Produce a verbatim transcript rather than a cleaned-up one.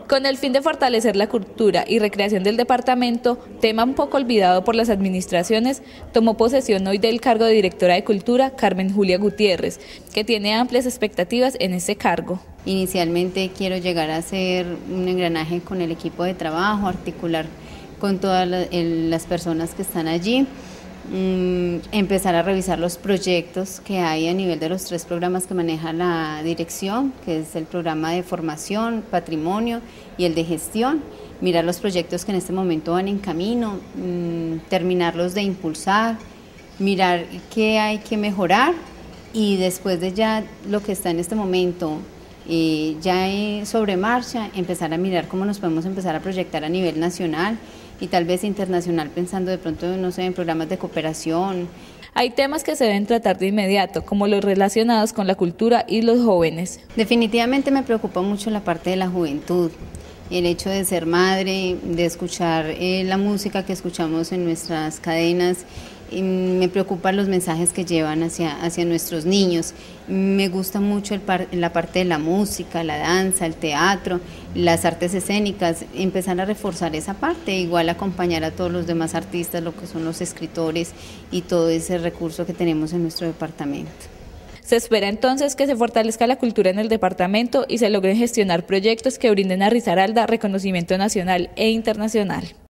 Con el fin de fortalecer la cultura y recreación del departamento, tema un poco olvidado por las administraciones, tomó posesión hoy del cargo de directora de Cultura Carmen Julia Gutiérrez, que tiene amplias expectativas en ese cargo. Inicialmente quiero llegar a ser un engranaje con el equipo de trabajo, articular con todas las personas que están allí, empezar a revisar los proyectos que hay a nivel de los tres programas que maneja la dirección, que es el programa de formación, patrimonio y el de gestión, mirar los proyectos que en este momento van en camino, terminarlos de impulsar, mirar qué hay que mejorar y después de ya lo que está en este momento eh, ya sobre marcha, empezar a mirar cómo nos podemos empezar a proyectar a nivel nacional y tal vez internacional, pensando de pronto, no sé, en programas de cooperación. Hay temas que se deben tratar de inmediato, como los relacionados con la cultura y los jóvenes. Definitivamente me preocupa mucho la parte de la juventud, el hecho de ser madre, de escuchar eh, la música que escuchamos en nuestras cadenas. Me preocupan los mensajes que llevan hacia, hacia nuestros niños. Me gusta mucho el par, la parte de la música, la danza, el teatro, las artes escénicas, empezar a reforzar esa parte, igual acompañar a todos los demás artistas, lo que son los escritores y todo ese recurso que tenemos en nuestro departamento. Se espera entonces que se fortalezca la cultura en el departamento y se logren gestionar proyectos que brinden a Risaralda reconocimiento nacional e internacional.